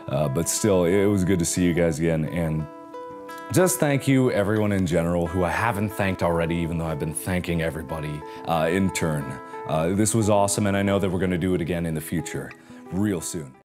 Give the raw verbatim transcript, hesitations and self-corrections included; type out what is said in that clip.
Uh, but still, it was good to see you guys again. And just thank you, everyone in general, who I haven't thanked already, even though I've been thanking everybody uh, in turn. Uh, this was awesome, and I know that we're going to do it again in the future, real soon.